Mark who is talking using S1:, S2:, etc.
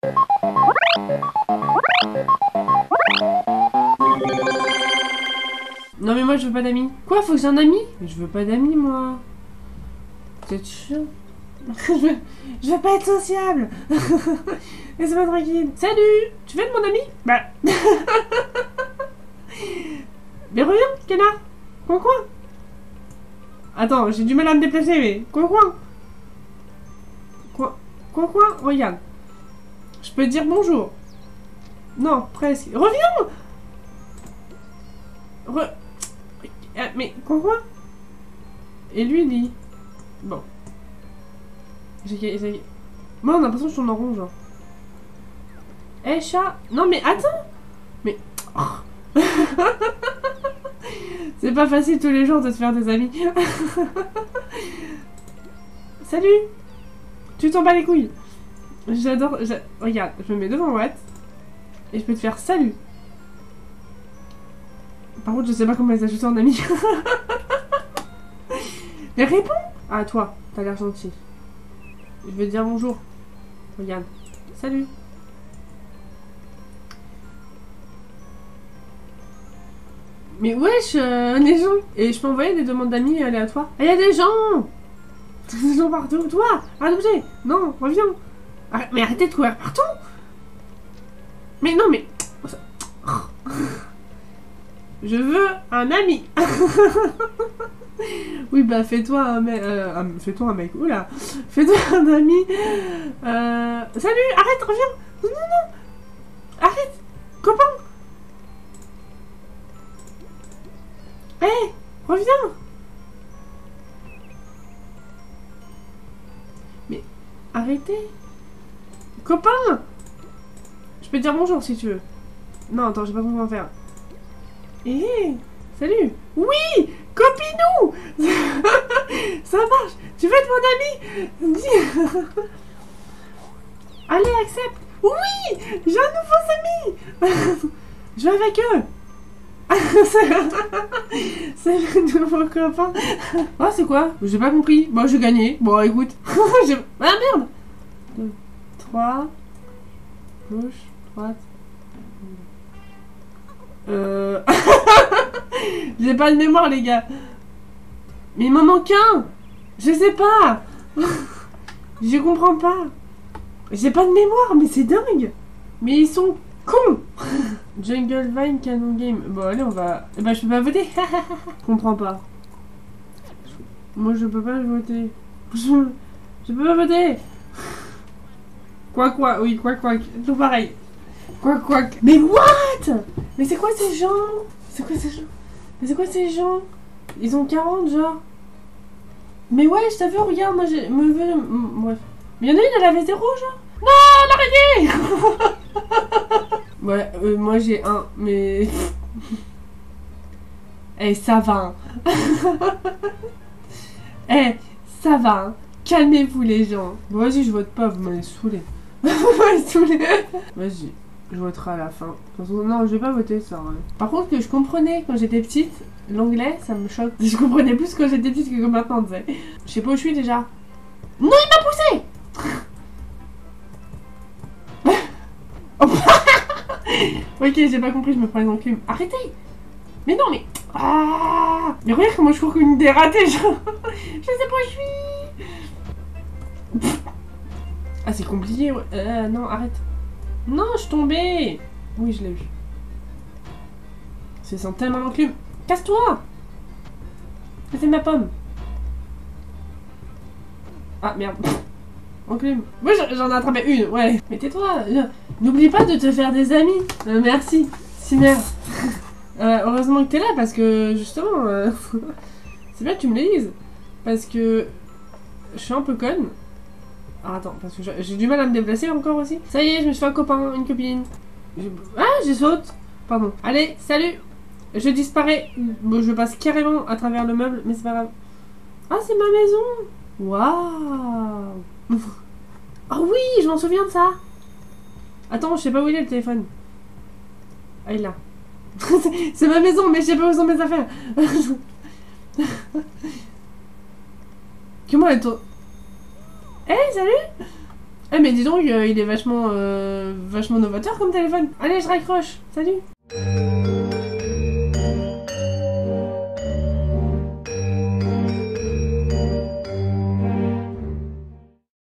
S1: Non mais moi je veux pas d'amis. Quoi, faut que j'ai un ami? Mais je veux pas d'amis moi. Vous êtes chiant. je veux pas être sociable. Laisse-moi tranquille. Salut. Tu veux être mon ami? Bah. Mais reviens, canard. Coin. Attends, j'ai du mal à me déplacer, mais... Coin. Regarde. Je peux te dire bonjour. Non, presque. Reviens. Mais, coin. Et lui, il dit... Bon. Moi, on a l'impression que je tourne en rond, genre. Eh, chat. Non, mais attends. Mais... Oh. C'est pas facile tous les jours de se faire des amis. Salut. Tu t'en bats les couilles. J'adore... Regarde, je me mets devant Watt. Et je peux te faire salut. Par contre, je sais pas comment les ajouter en ami. Mais réponds. Ah, toi, t'as l'air gentil. Je vais te dire bonjour. Regarde. Salut. Mais wesh, les gens. Et je peux envoyer des demandes d'amis aléatoires. Ah, y a des gens. Des gens partout. Toi, arrête de bouger. Non, reviens. Mais arrêtez de courir partout. Mais non, mais... Je veux un ami. Oui, bah fais-toi un mec. Fais-toi un mec. Oula. Fais-toi un ami. Salut, arrête, reviens. Non. Arrête. Copain. Hé, reviens. Mais arrêtez. Copain. Je peux te dire bonjour si tu veux. Non, attends, j'ai pas compris comment faire. Hé, salut. Oui, copinou. Ça marche. Tu veux être mon ami? Dis. Allez, accepte. Oui, j'ai un nouveau ami. Je vais avec eux. C'est le nouveau copain. Oh, c'est quoi? J'ai pas compris. Bon, j'ai gagné. Bon, écoute. Ah, merde. 2, 3. Gauche, droite. J'ai pas de mémoire, les gars. Mais il m'en manque un. Je sais pas. Je comprends pas. J'ai pas de mémoire, mais c'est dingue. Mais ils sont cons. Jungle Vine Canon Game. Bon, allez, on va... Bah, je peux pas voter. Je comprends pas. Moi, je peux pas voter. Je peux pas voter. Quoi. Oui, quoi. Tout pareil. Quoi. Mais what? Mais c'est quoi ces gens? Ils ont 40, genre. Mais ouais, je t'avoue, regarde, moi, j'ai... Bref. Mais y'en a une, elle avait 0, genre. Non, l'araignée. Ouais, moi j'ai un, mais... Eh, ça va. Eh, ça va. Calmez-vous, les gens. Bon, vas-y, je vote pas, vous m'avez saoulé. Vas-y, je voterai à la fin. De toute façon, non, je vais pas voter, ça. Ouais. Par contre, que je comprenais quand j'étais petite, l'anglais, ça me choque. Je comprenais plus quand j'étais petite que maintenant, tu sais. Je sais pas où je suis, déjà. Non, il m'a poussé. Ok, j'ai pas compris, je me prends les enclumes. Arrêtez. Mais non, mais... Ah. Mais regarde comment je cours comme une dératée, genre. Je sais pas où je suis. Ah, c'est compliqué, ouais. Non, arrête. Non, je suis tombée. Oui, je l'ai eu. Ça sent tellement l'enclume. Casse-toi. C'est ma pomme. Ah, merde. Enclume. Oui, j'en ai attrapé une, ouais. Mais tais-toi. N'oublie pas de te faire des amis. Merci. Cimer. Heureusement que t'es là, parce que, justement... c'est bien que tu me les dises. Parce que... Je suis un peu conne. Ah, attends, parce que j'ai du mal à me déplacer encore aussi. Ça y est, je me suis fait un copain, une copine. Ah, je saute. Pardon. Allez, salut. Je disparais. Bon, je passe carrément à travers le meuble, mais c'est pas grave. Ah, c'est ma maison. Waouh. Oh oui, je m'en souviens de ça. Attends, je sais pas où il est le téléphone. Ah, il est là. C'est ma maison, mais je sais pas où sont mes affaires. Comment elle tourne? Hey, salut. Ah mais dis donc, il est vachement novateur comme téléphone. Allez, je raccroche. Salut.